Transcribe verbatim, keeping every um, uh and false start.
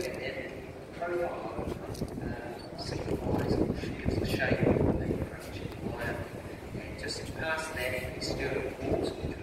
look at it, profile uh, signifies or gives the shape of the approaching wire. And just past that, you still pause